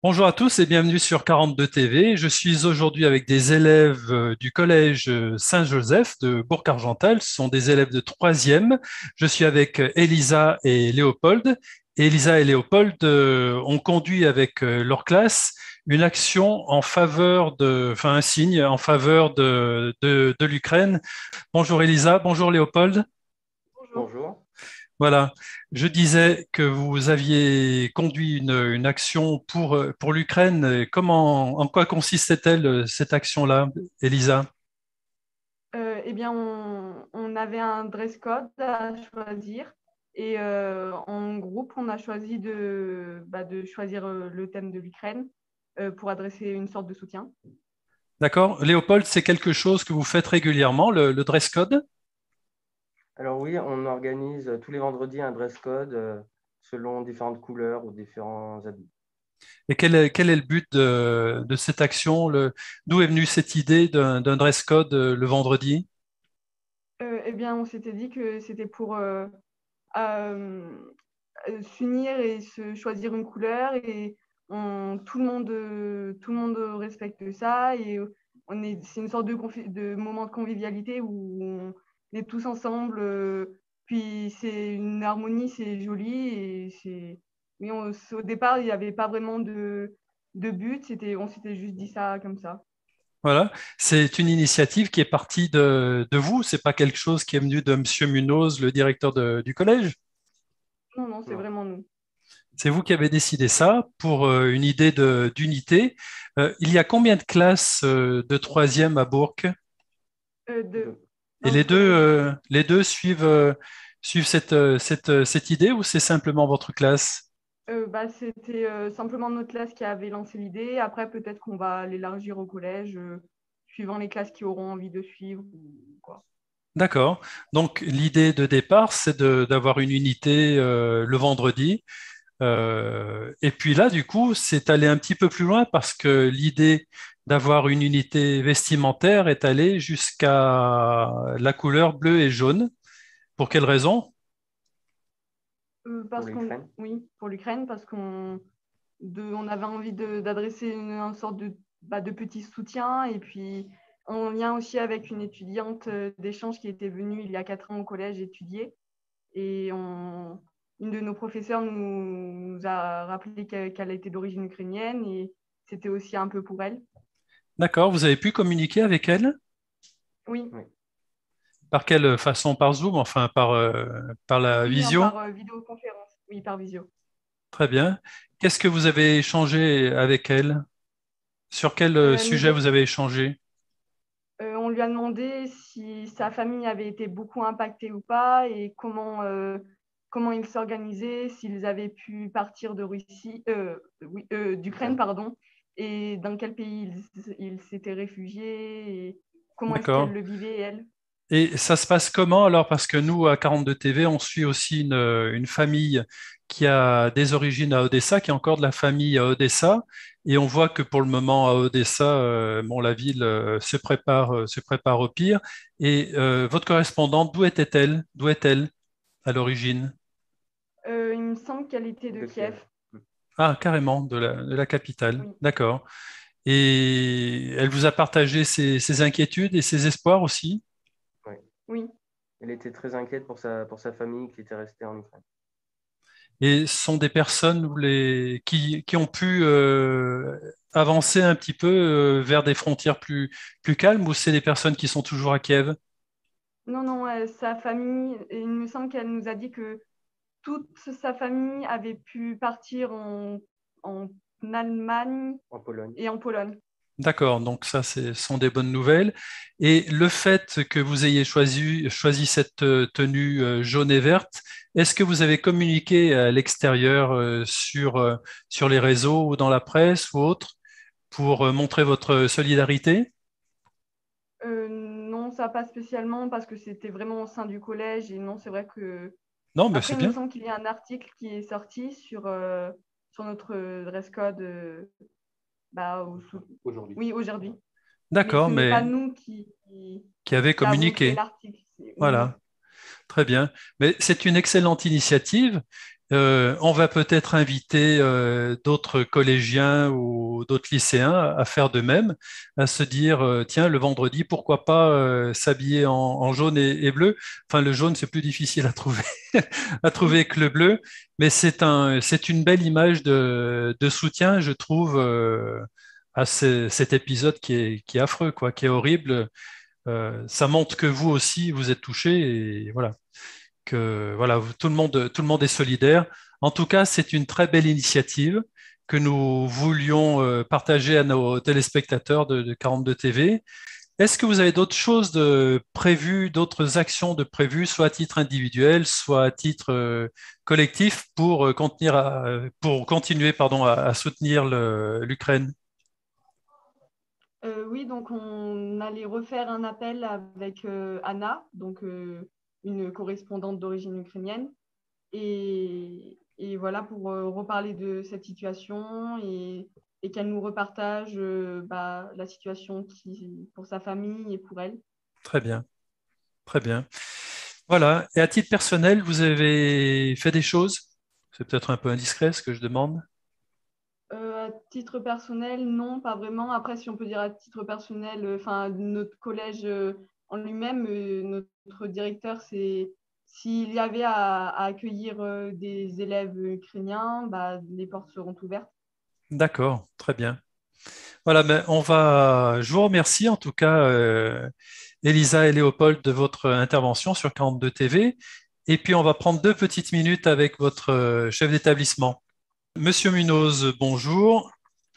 Bonjour à tous et bienvenue sur 42 TV. Je suis aujourd'hui avec des élèves du collège Saint-Joseph de Bourg-Argental. Ce sont des élèves de troisième. Je suis avec Elisa et Léopold. Elisa et Léopold ont conduit avec leur classe une action en faveur un signe en faveur de l'Ukraine. Bonjour Elisa, bonjour Léopold. Bonjour. Bonjour. Voilà, je disais que vous aviez conduit une action pour l'Ukraine. En quoi consistait-elle, cette action-là, Elisa? Eh bien, on avait un dress code à choisir et en groupe, on a choisi de choisir le thème de l'Ukraine pour adresser une sorte de soutien. D'accord. Léopold, c'est quelque chose que vous faites régulièrement, le dress code? Alors oui, on organise tous les vendredis un dress code selon différentes couleurs ou différents habits. Et quel est le but de cette action? D'où est venue cette idée d'un dress code le vendredi? Eh bien, on s'était dit que c'était pour euh, s'unir et se choisir une couleur et tout le monde respecte ça et c'est une sorte de moment de convivialité où on est tous ensemble. Puis c'est une harmonie, c'est joli et mais au départ il n'y avait pas vraiment de but, on s'était juste dit ça comme ça. Voilà, c'est une initiative qui est partie de vous. C'est pas quelque chose qui est venu de Monsieur Munoz, le directeur du collège. Non, non, c'est Non. vraiment nous. C'est vous qui avez décidé ça pour une idée d'unité. Il y a combien de classes de troisième à Bourg? De Et un seul. les deux suivent cette idée ou c'est simplement votre classe? C'était simplement notre classe qui avait lancé l'idée. Après, peut-être qu'on va l'élargir au collège, suivant les classes qui auront envie de suivre. Quoi. D'accord. Donc l'idée de départ, c'est d'avoir une unité le vendredi. Et puis là, du coup, c'est aller un petit peu plus loin parce que l'idée d'avoir une unité vestimentaire est allée jusqu'à la couleur bleu et jaune. Pour quelle raison? Pour Parce qu'on, l'Ukraine. oui, pour l'Ukraine, parce on avait envie d'adresser une sorte de petit soutien et puis en lien aussi avec une étudiante d'échange qui était venue il y a 4 ans au collège étudier. Et une de nos professeurs nous a rappelé qu'elle était d'origine ukrainienne et c'était aussi un peu pour elle. D'accord, vous avez pu communiquer avec elle? Oui, Oui. Par quelle façon? Par Zoom, enfin par la oui, hein, visio? par vidéoconférence, oui, par visio. Très bien. Qu'est-ce que vous avez échangé avec elle? Sur quel Elle nous sujet a- vous avez échangé? on lui a demandé si sa famille avait été beaucoup impactée ou pas et comment ils s'organisaient, s'ils avaient pu partir de Russie, oui, d'Ukraine, Ukraine. pardon, et dans quel pays ils s'étaient réfugiés et comment est-ce qu'elle D'accord. le vivait, elle. Et ça se passe comment alors? Parce que nous, à 42 TV, on suit aussi une famille qui a des origines à Odessa, qui a encore de la famille à Odessa. Et on voit que pour le moment, à Odessa, bon, la ville se prépare au pire. Et votre correspondante, d'où était-elle? D'où est-elle à l'origine? Il me semble qu'elle était de De Kiev. Kiev. Ah, carrément, de la capitale. Oui, D'accord. Et elle vous a partagé ses inquiétudes et ses espoirs aussi? Oui. oui. Elle était très inquiète pour sa famille qui était restée en Ukraine. Et ce sont des personnes qui ont pu avancer un petit peu vers des frontières plus calmes ou c'est des personnes qui sont toujours à Kiev? Non, non, sa famille, il me semble qu'elle nous a dit que toute sa famille avait pu partir en Allemagne En Pologne. et en Pologne. D'accord, donc ça, ce sont des bonnes nouvelles. Et le fait que vous ayez choisi cette tenue jaune et verte, est-ce que vous avez communiqué à l'extérieur sur les réseaux ou dans la presse ou autre pour montrer votre solidarité? Non, ça pas spécialement parce que c'était vraiment au sein du collège et non, c'est vrai que Non, mais après c'est il me bien. semble qu'il y a un article qui est sorti sur notre dress code Aujourd'hui. oui, aujourd'hui. Mais D'accord, ce n'est pas mais nous qui avait qui avons créé communiqué. l'article. Oui, oui. Voilà. Très bien. Mais c'est une excellente initiative On va peut-être inviter d'autres collégiens ou d'autres lycéens à faire de même, à se dire, tiens, le vendredi, pourquoi pas s'habiller en jaune et bleu. Enfin, le jaune, c'est plus difficile à trouver, à trouver que le bleu, mais c'est une belle image de soutien, je trouve, à cet épisode qui est affreux, quoi, qui est horrible. Ça montre que vous aussi, vous êtes touchés et voilà que voilà, tout le monde est solidaire. En tout cas, c'est une très belle initiative que nous voulions partager à nos téléspectateurs de 42 TV. Est-ce que vous avez d'autres choses de prévues, d'autres actions de prévues, soit à titre individuel, soit à titre collectif, pour, pour continuer pardon, à soutenir l'Ukraine? Oui, donc on allait refaire un appel avec Anna, donc une correspondante d'origine ukrainienne, et voilà pour reparler de cette situation et qu'elle nous repartage la situation pour sa famille et pour elle. Très bien, très bien. Voilà. Et à titre personnel, vous avez fait des choses? C'est peut-être un peu indiscret ce que je demande. À titre personnel, non, pas vraiment. Après, si on peut dire à titre personnel, notre collège en lui-même, notre directeur, c'est s'il y avait à accueillir des élèves ukrainiens, les portes seront ouvertes. D'accord, très bien. Voilà, mais je vous remercie en tout cas, Elisa et Léopold, de votre intervention sur 42 TV. Et puis, on va prendre 2 petites minutes avec votre chef d'établissement. Monsieur Munoz, bonjour.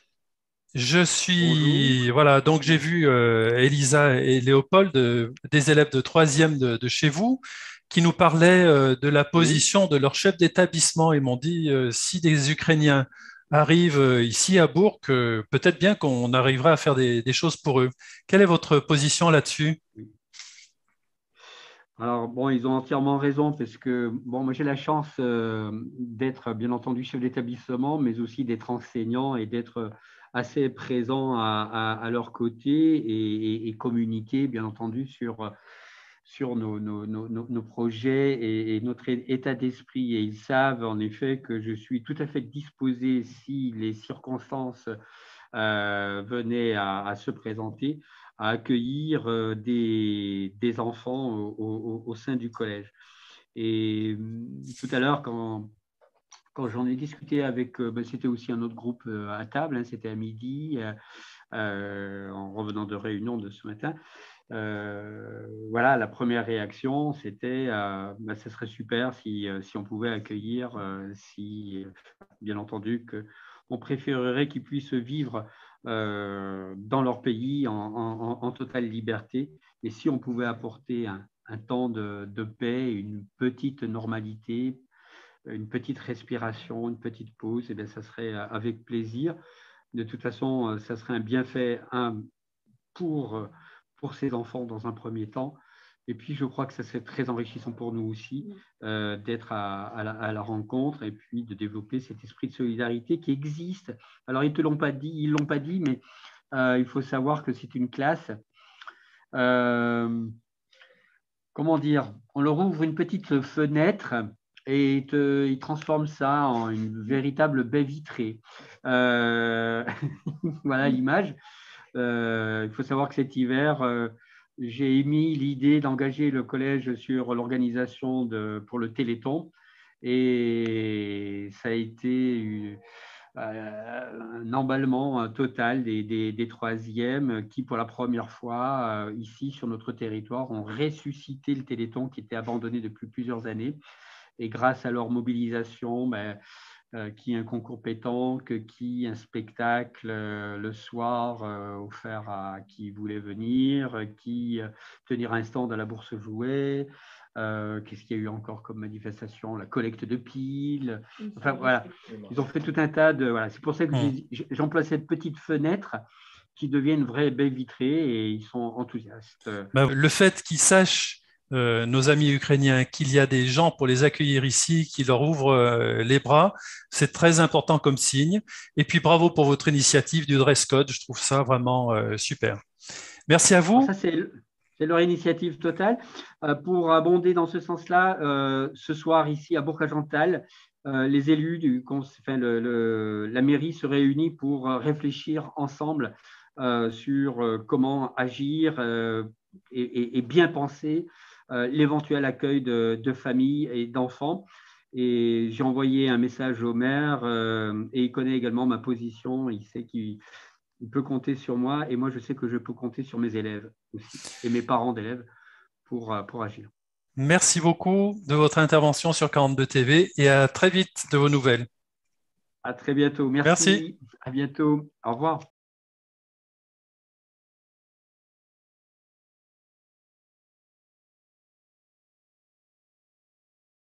Bonjour. Voilà, donc j'ai vu Elisa et Léopold, des élèves de troisième de chez vous, qui nous parlaient de la Oui. position de leur chef d'établissement. Ils m'ont dit, si des Ukrainiens arrivent ici à Bourg, peut-être bien qu'on arrivera à faire des choses pour eux. Quelle est votre position là-dessus? Oui. Alors, bon, ils ont entièrement raison parce que, bon, moi j'ai la chance d'être bien entendu chef d'établissement, mais aussi d'être enseignant et d'être assez présent à leur côté et communiquer, bien entendu, sur nos projets et notre état d'esprit. Et ils savent en effet que je suis tout à fait disposé, si les circonstances venaient à se présenter, à accueillir des enfants au sein du collège. Et tout à l'heure, quand j'en ai discuté avec, c'était aussi un autre groupe à table, hein, c'était à midi, en revenant de réunion de ce matin. Voilà, la première réaction, c'était ce serait super si on pouvait accueillir, bien entendu, on préférerait qu'ils puissent vivre dans leur pays en totale liberté. Et si on pouvait apporter un temps de paix, une petite normalité, une petite respiration, une petite pause, eh bien, ça serait avec plaisir. De toute façon, ça serait un bienfait pour ces enfants dans un premier temps. Et puis, je crois que ça serait très enrichissant pour nous aussi d'être à la rencontre et puis de développer cet esprit de solidarité qui existe. Alors, ils ne l'ont pas dit, mais il faut savoir que c'est une classe. Comment dire? On leur ouvre une petite fenêtre et ils transforment ça en une véritable baie vitrée. Voilà l'image. Il faut savoir que cet hiver, j'ai émis l'idée d'engager le collège sur l'organisation pour le Téléthon. Et ça a été un emballement total des troisièmes qui, pour la première fois, ici sur notre territoire, ont ressuscité le Téléthon qui était abandonné depuis plusieurs années. Et grâce à leur mobilisation, qui un concours pétanque, qui un spectacle le soir offert à qui voulait venir, qui tenir un stand à la bourse jouet. Qu'est-ce qu'il y a eu encore comme manifestation? La collecte de piles. Enfin, voilà. Ils ont fait tout un tas de… Voilà. C'est pour ça que j'emploie cette petite fenêtre qui devient une vraie baie vitrée et ils sont enthousiastes. Le fait qu'ils sachent, nos amis ukrainiens, qu'il y a des gens pour les accueillir ici, qui leur ouvrent les bras, c'est très important comme signe. Et puis bravo pour votre initiative du dress code, je trouve ça vraiment super. Merci à vous. Alors ça, c'est leur initiative totale. Pour abonder dans ce sens-là, ce soir ici à Bourg-Argental, les élus, la mairie se réunit pour réfléchir ensemble sur comment agir et bien penser l'éventuel accueil de familles et d'enfants. Et j'ai envoyé un message au maire et il connaît également ma position. Il sait qu'il peut compter sur moi et moi, je sais que je peux compter sur mes élèves aussi et mes parents d'élèves pour agir. Merci beaucoup de votre intervention sur 42 TV et à très vite de vos nouvelles. À très bientôt. Merci. Merci. À bientôt. Au revoir.